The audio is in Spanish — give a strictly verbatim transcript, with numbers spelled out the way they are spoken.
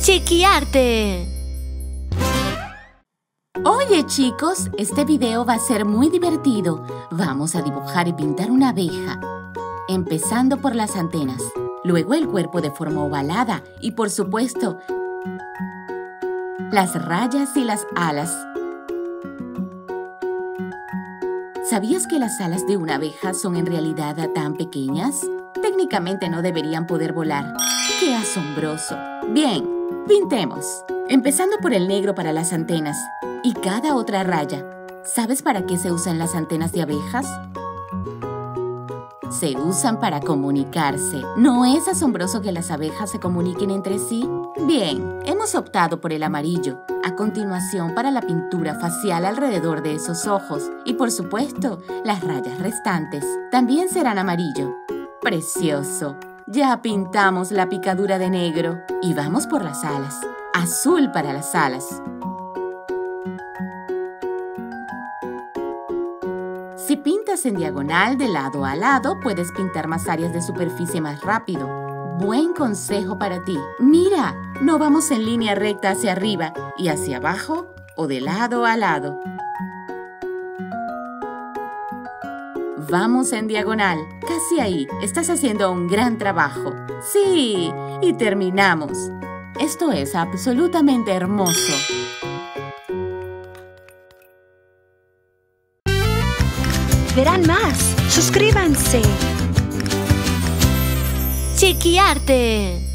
Chiquiarte. Oye, chicos, este video va a ser muy divertido. Vamos a dibujar y pintar una abeja, empezando por las antenas, luego el cuerpo de forma ovalada y, por supuesto, las rayas y las alas. ¿Sabías que las alas de una abeja son en realidad tan pequeñas? Técnicamente no deberían poder volar. ¡Qué asombroso! Bien, pintemos. Empezando por el negro para las antenas y cada otra raya. ¿Sabes para qué se usan las antenas de abejas? Se usan para comunicarse. ¿No es asombroso que las abejas se comuniquen entre sí? Bien, hemos optado por el amarillo. A continuación, para la pintura facial alrededor de esos ojos. Y por supuesto, las rayas restantes también serán amarillo. ¡Precioso! Ya pintamos la picadura de negro. Y vamos por las alas. Azul para las alas. Si pintas en diagonal de lado a lado, puedes pintar más áreas de superficie más rápido. Buen consejo para ti. Mira, no vamos en línea recta hacia arriba y hacia abajo o de lado a lado. Vamos en diagonal. Casi ahí. Estás haciendo un gran trabajo. Sí, y terminamos. Esto es absolutamente hermoso. Verán más. Suscríbanse. Chiquiarte.